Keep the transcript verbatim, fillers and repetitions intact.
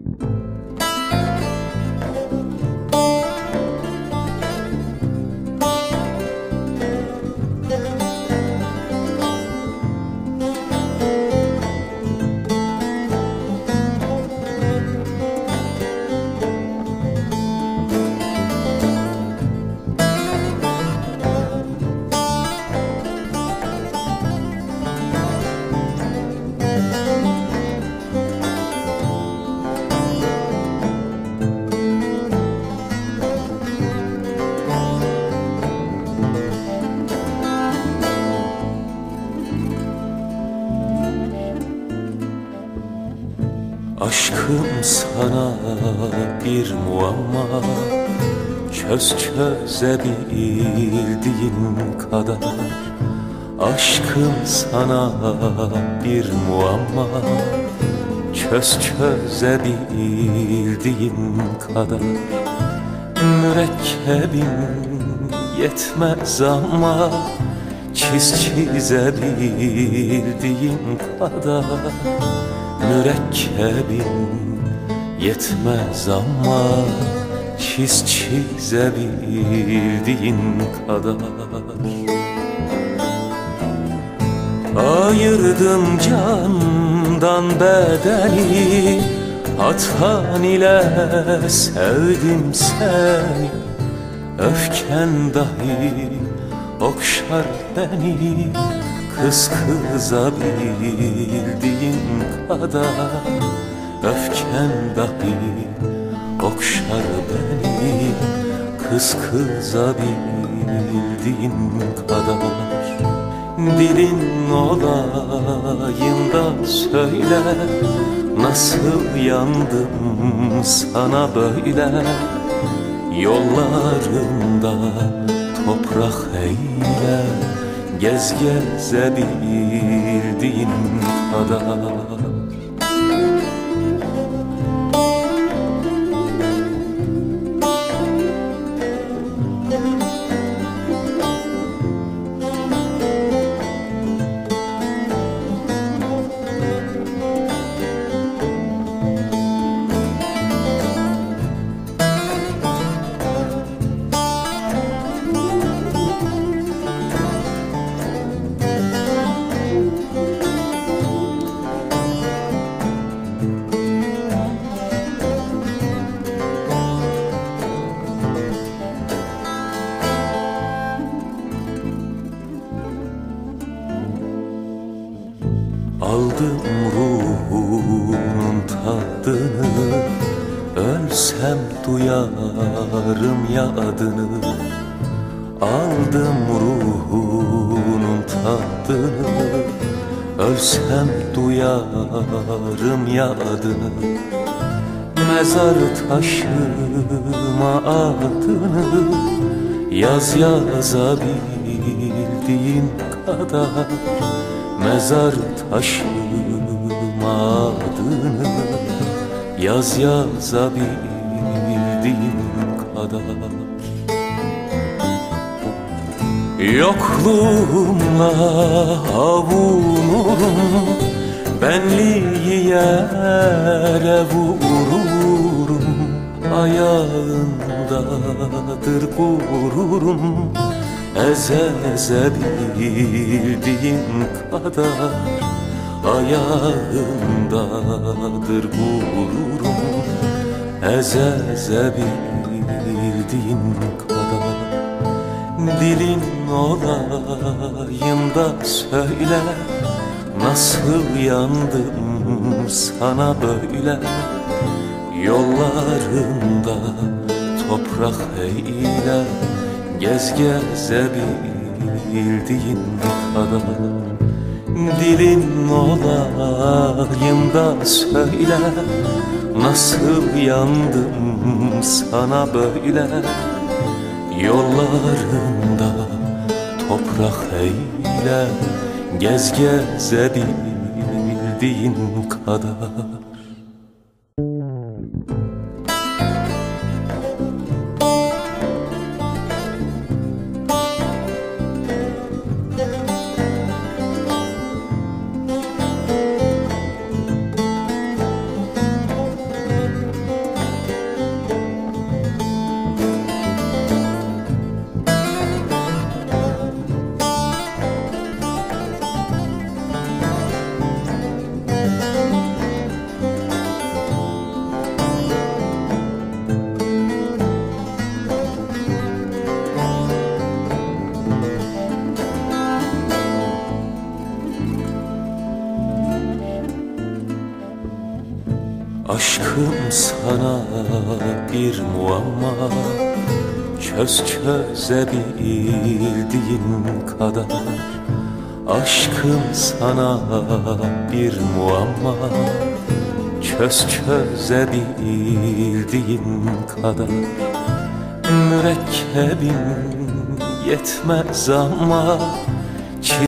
Aşkım sana bir muamma, çöz çözebildiğin kadar. Aşkım sana bir muamma, çöz çözebildiğin kadar. Mürekkebin yetmez ama çiz çizebildiğin kadar. Mürekkebin yetmez ama çiz çizebildiğin kadar. Ayırdım candan bedeni, hatan ile sevdim seni. Öfken dahi okşar beni, kız kıza bildiğin kadar. Öfken dahi okşar beni, kız kıza bildiğin kadar. Dilin olayında söyle, nasıl yandım sana böyle. Yollarında toprak eyle, gez gezebildiğin kadar. Aldım ruhunun tadını, ölsem duyarım ya adını. Aldım ruhunun tadını, ölsem duyarım ya adını. Mezar taşıma adını, yaz yazabildiğin kadar. Mezar taşıma adını, yaz yazabildiğin kadar. Yokluğumla avunurum, benliği yere vururum. Ayağındadır gururum, eze eze bildiğin kadar. Ayağındadır gururum, eze eze bildiğin kadar. Dilin olayında söyle, nasıl yandım sana böyle. Yollarında toprak eyle, gez gezebildiğin kadar. Dilin olayında söyle, nasıl yandım sana böyle. Yollarında toprak eyle, gez gezebildiğin kadar. Aşkım sana bir muamma, çöz çözebildiğin kadar. Aşkım sana bir muamma, çöz çözebildiğin kadar. Mürekkebim yetmez ama